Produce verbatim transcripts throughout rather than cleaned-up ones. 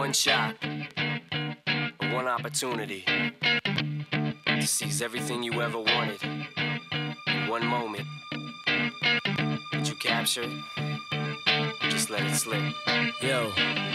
one shot, one opportunity to seize everything you ever wanted in one moment. Did you capture it? Or just let it slip? Yo.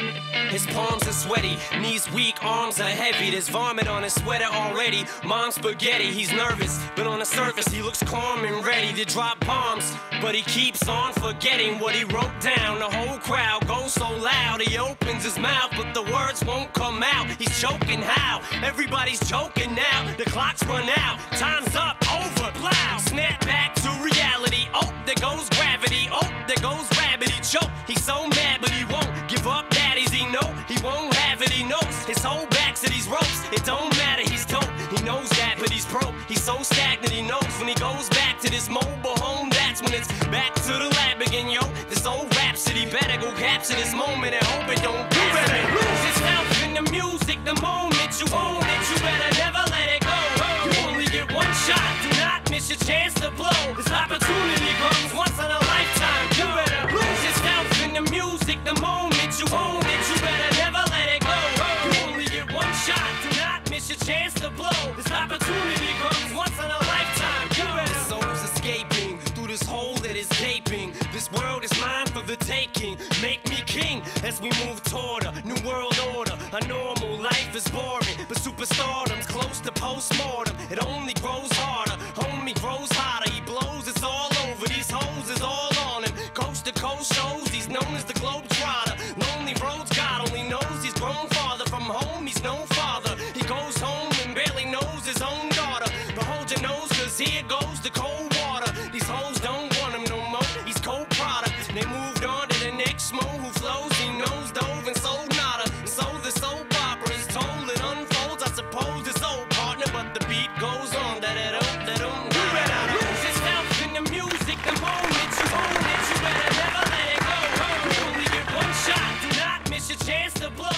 His palms are sweaty, knees weak, arms are heavy. There's vomit on his sweater already. Mom's spaghetti, he's nervous, but on the surface he looks calm and ready to drop bombs. But he keeps on forgetting what he wrote down. The whole crowd goes so loud, he opens his mouth, but the words won't come out. He's choking how? Everybody's joking now. The clock's run out, time's up, over, plow. Snap back to reality. Oh, there goes gravity. Oh, there goes rabbit. He choke. He's so mad, but he won't give up. Daddies, he know he won't have it. He knows his whole back's to these ropes. It don't matter. He's dope. He knows that, but he's broke. He's so stagnant. He knows when he goes back to this mobile home, that's when it's back to the lab again, yo. This old rhapsody better go capture this moment and hope it don't. You better lose yourself in the music the moment you own it. You better never let it go. You only get one shot. Do not miss your chance to blow. This opportunity comes once in a lifetime. You better lose yourself in the music the moment you own it. You better never let it go. You only get one shot. Do not miss your chance to blow. This opportunity comes once in a lifetime. You better. The soul's escaping through this hole that is gaping. This world is mine for the taking. Make me king as we move toward a new world order. A normal life is boring, but superstardom's close to postmortem. It only grows harder, homie grows hotter. He blows, it's all over. These hoes is all on him. Coast to coast shows, he's known as the Globetrotter. Lonely roads, God only knows he's grown farther from home. He's no father. He goes home and barely knows his own daughter. But hold your nose, cause here goes the cold water. These hoes don't want him no more. He's cold product. They moved on to the next mo who flows. He knows dove and sold nada. And so the soap opera is told. It unfolds. I suppose it's old partner, but the beat goes on. Da da da da da. You better lose yourself in the music the moment you own it. You better never let it go. You only get one shot. Do not miss your chance to blow.